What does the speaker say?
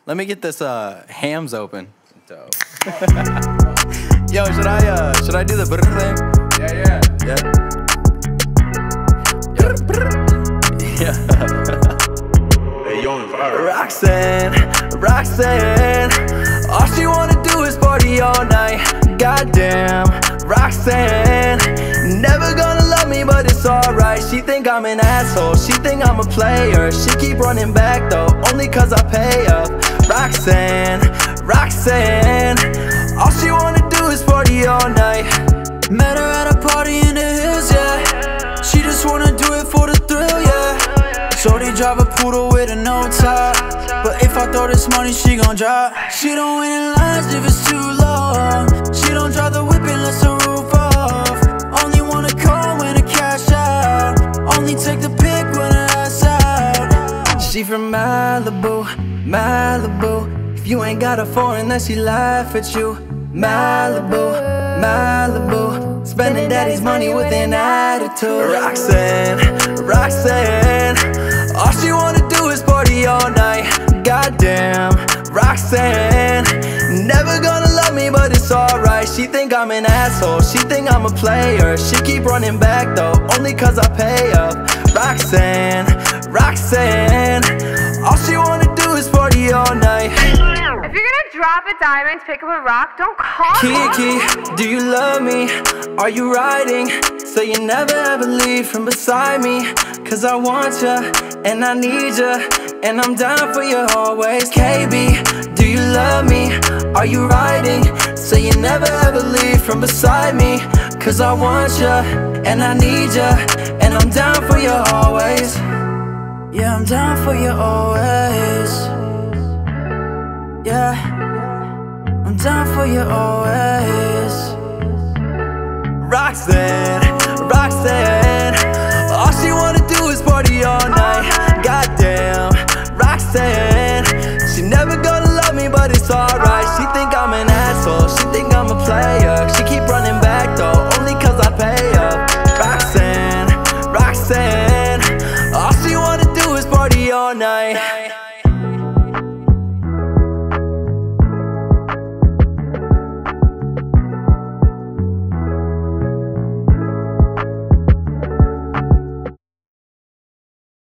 Let me get this hams open. Dope. Yo, should I do the brr thing? Yeah. Hey, you on fire. Roxanne, all she wanna do is party all night. Goddamn, Roxanne, never gonna love me, but it's alright. She think I'm an asshole, she think I'm a player. She keep running back though, only cause I pay up. Roxanne, all she wanna do is party all night. Met her at a party in the hills, yeah. She just wanna do it for the thrill, yeah. Shorty drive a poodle with a no top, but if I throw this money, she gon' drop. She don't wait in lines if it's too long. She don't drive the whip unless the roof off. Only wanna call when the cash out. Only take the pic when her ass out. She from Malibu. If you ain't got a foreign, then she laugh at you. Malibu, spending daddy's money with an attitude. Roxanne, all she wanna do is party all night. Goddamn, Roxanne, never gonna love me, but it's alright. She think I'm an asshole, she think I'm a player. She keep running back though, only cause I pay up. Roxanne, all she wanna do is party all night. If you're gonna drop a diamond, pick up a rock, don't call me. Kiki, do you love me? Are you riding? So you never ever leave from beside me. Cause I want ya, and I need ya, and I'm down for you always. KB, do you love me? Are you riding? So you never ever leave from beside me. Cause I want ya, and I need ya, and I'm down for you always. Yeah, I'm down for you always. Yeah, I'm down for you always. Roxanne,